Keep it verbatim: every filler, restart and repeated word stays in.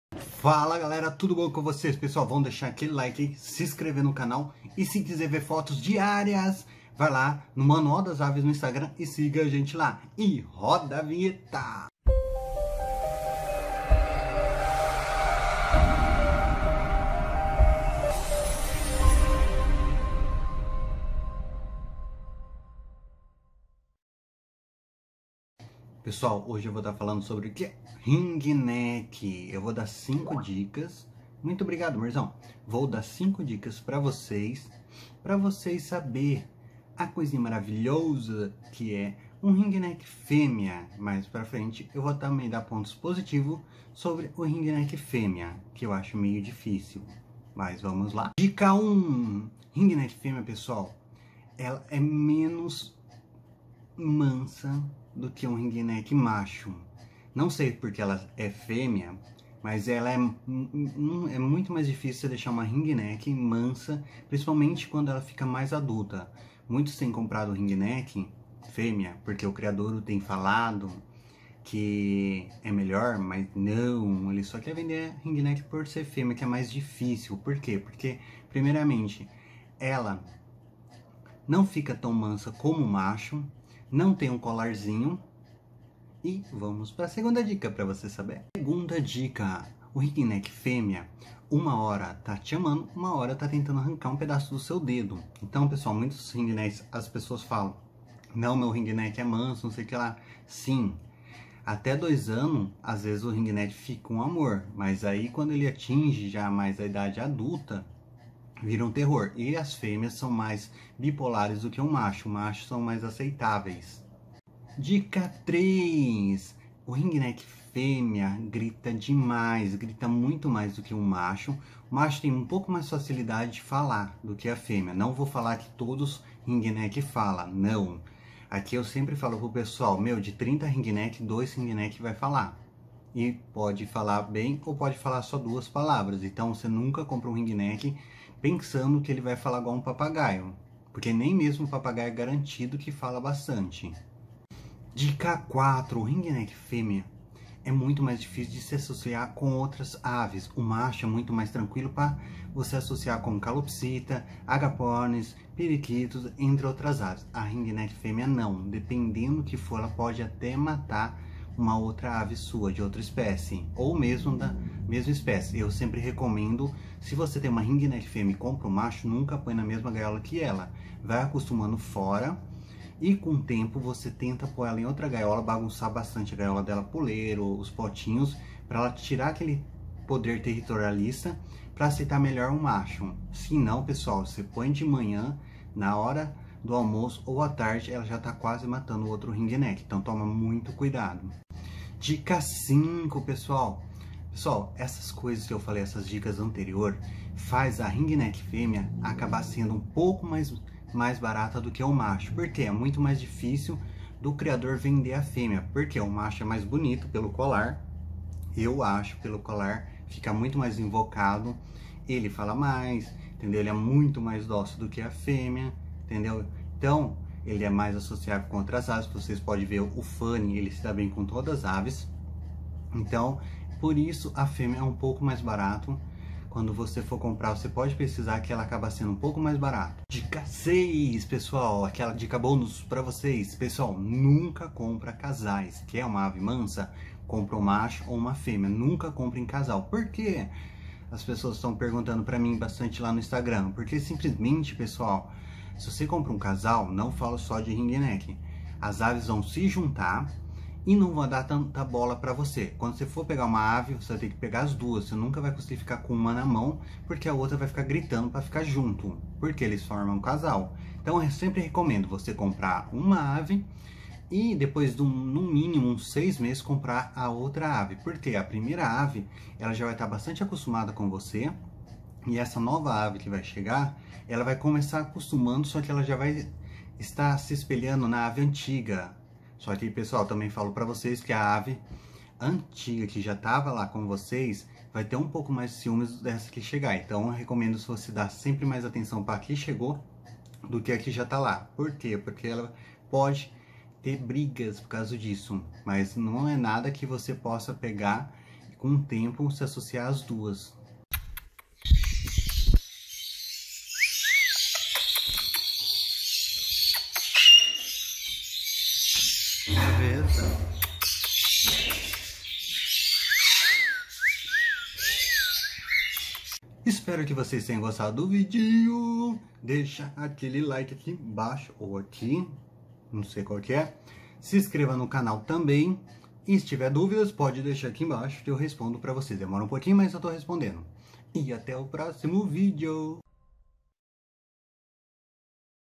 Fala galera, tudo bom com vocês? Pessoal, vão deixar aquele like, se inscrever no canal e se quiser ver fotos diárias, vai lá no Manual das Aves no Instagram e siga a gente lá. E roda a vinheta! Pessoal, hoje eu vou estar falando sobre o que é ringneck. Eu vou dar cinco dicas. Muito obrigado, Merzão. Vou dar cinco dicas para vocês, para vocês saber a coisinha maravilhosa que é um ringneck fêmea. Mais para frente eu vou também dar pontos positivos sobre o ringneck fêmea, que eu acho meio difícil. Mas vamos lá. Dica um. Ringneck fêmea, pessoal, ela é menos mansa do que um ringneck macho. Não sei porque ela é fêmea, mas ela é, é muito mais difícil deixar uma ringneck mansa, principalmente quando ela fica mais adulta. Muitos têm comprado ringneck fêmea porque o criador tem falado que é melhor, mas não, ele só quer vender ringneck por ser fêmea, que é mais difícil. Por quê? Porque, primeiramente, ela não fica tão mansa como o macho, não tem um colarzinho. E vamos para a segunda dica para você saber. Segunda dica, o ringneck fêmea, uma hora tá te amando, uma hora tá tentando arrancar um pedaço do seu dedo. Então, pessoal, muitos ringnecks, as pessoas falam, não, meu ringneck é manso, não sei o que lá. Sim, até dois anos, às vezes o ringneck fica um amor, mas aí quando ele atinge já mais a idade adulta, vira um terror. E as fêmeas são mais bipolares do que o macho, os machos são mais aceitáveis. Dica três. O ringneck fêmea grita demais, grita muito mais do que o macho. O macho tem um pouco mais facilidade de falar do que a fêmea. Não vou falar que todos ringneck falam, não. Aqui eu sempre falo pro pessoal, meu, de trinta ringneck, dois ringneck vai falar. E pode falar bem ou pode falar só duas palavras. Então você nunca compra um ringneck pensando que ele vai falar igual um papagaio. Porque nem mesmo o papagaio é garantido que fala bastante. Dica quatro. O ringneck fêmea é muito mais difícil de se associar com outras aves. O macho é muito mais tranquilo para você associar com calopsita, agapornis, periquitos, entre outras aves. A ringneck fêmea não. Dependendo do que for, ela pode até matar uma outra ave sua, de outra espécie, ou mesmo da mesma espécie. Eu sempre recomendo, se você tem uma ringneck fêmea e compra um macho, nunca põe na mesma gaiola que ela. Vai acostumando fora. E com o tempo você tenta pôr ela em outra gaiola, bagunçar bastante a gaiola dela, puleiro, os potinhos, para ela tirar aquele poder territorialista, para aceitar melhor um macho. Se não, pessoal, você põe de manhã, na hora do almoço ou à tarde, ela já está quase matando o outro ringneck. Então toma muito cuidado. Dica cinco, pessoal. Pessoal, essas coisas que eu falei, essas dicas anteriores, faz a ringneck fêmea acabar sendo um pouco mais mais barata do que o macho, porque é muito mais difícil do criador vender a fêmea, porque o macho é mais bonito pelo colar, eu acho, pelo colar, fica muito mais invocado, ele fala mais, entendeu? Ele é muito mais dócil do que a fêmea, entendeu? Então, ele é mais associável com outras aves, vocês podem ver o Fanny, ele se dá bem com todas as aves, então, por isso a fêmea é um pouco mais barato. Quando você for comprar, você pode pesquisar que ela acaba sendo um pouco mais barato. Dica seis, pessoal, aquela dica bônus para vocês. Pessoal, nunca compra casais. Quer uma ave mansa? Compra um macho ou uma fêmea. Nunca compra em casal. Por quê? As pessoas estão perguntando para mim bastante lá no Instagram. Porque simplesmente, pessoal, se você compra um casal, não falo só de ringneck. As aves vão se juntar e não vai dar tanta bola para você. Quando você for pegar uma ave, você vai ter que pegar as duas. Você nunca vai conseguir ficar com uma na mão, porque a outra vai ficar gritando para ficar junto, porque eles formam um casal. Então eu sempre recomendo você comprar uma ave e depois de um, no mínimo uns seis meses comprar a outra ave, porque a primeira ave ela já vai estar bastante acostumada com você e essa nova ave que vai chegar, ela vai começar acostumando, só que ela já vai estar se espelhando na ave antiga. Só que, pessoal, também falo para vocês que a ave antiga que já estava lá com vocês vai ter um pouco mais de ciúmes dessa que chegar. Então, eu recomendo se você dar sempre mais atenção para a que chegou do que a que já está lá. Por quê? Porque ela pode ter brigas por causa disso. Mas não é nada que você possa pegar com o tempo se associar as duas. Beleza? Espero que vocês tenham gostado do vídeo. Deixa aquele like aqui embaixo ou aqui, não sei qual que é. Se inscreva no canal também. E se tiver dúvidas, pode deixar aqui embaixo que eu respondo para vocês. Demora um pouquinho, mas eu tô respondendo. E até o próximo vídeo.